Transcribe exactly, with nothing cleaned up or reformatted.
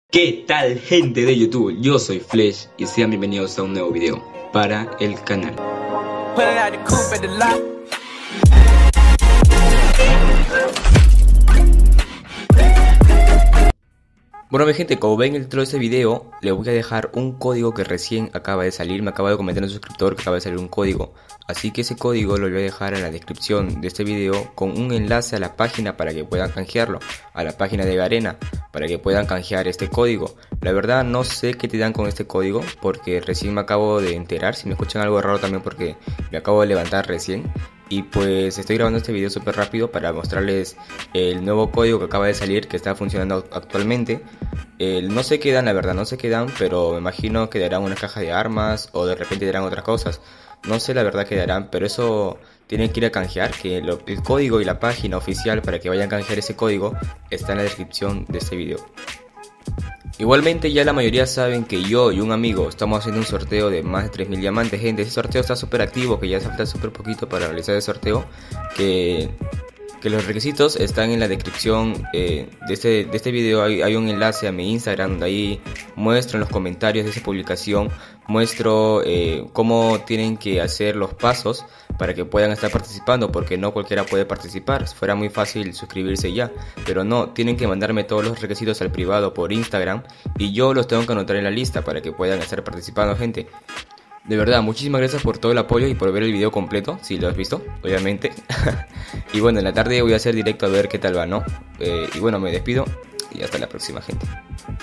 ¿Qué tal, gente de YouTube? Yo soy Flesh y sean bienvenidos a un nuevo video para el canal. Bueno, mi gente, como ven en el título de este video, les voy a dejar un código que recién acaba de salir. Me acaba de comentar un suscriptor que acaba de salir un código. Así que ese código lo voy a dejar en la descripción de este video con un enlace a la página para que puedan canjearlo. A la página de Garena, para que puedan canjear este código. La verdad no sé qué te dan con este código, porque recién me acabo de enterar. Si me escuchan algo raro también porque me acabo de levantar recién. Y pues estoy grabando este video súper rápido para mostrarles el nuevo código que acaba de salir, que está funcionando actualmente. Eh, no sé qué dan, la verdad, no sé qué dan, pero me imagino que darán una caja de armas o de repente darán otras cosas. No sé la verdad qué darán, pero eso tienen que ir a canjear, que lo, el código y la página oficial para que vayan a canjear ese código está en la descripción de este video. Igualmente ya la mayoría saben que yo y un amigo estamos haciendo un sorteo de más de tres mil diamantes, gente. Ese sorteo está súper activo, que ya se falta súper poquito para realizar el sorteo. Que, que los requisitos están en la descripción eh, de, este, de este video. Hay, hay un enlace a mi Instagram donde ahí muestro en los comentarios de esa publicación. Muestro eh, cómo tienen que hacer los pasos para que puedan estar participando, porque no cualquiera puede participar. Fuera muy fácil suscribirse ya, pero no, tienen que mandarme todos los requisitos al privado por Instagram y yo los tengo que anotar en la lista para que puedan estar participando, gente. De verdad, muchísimas gracias por todo el apoyo y por ver el video completo, si lo has visto, obviamente. Y bueno, en la tarde voy a hacer directo a ver qué tal va, ¿no? Eh, y bueno, me despido y hasta la próxima, gente.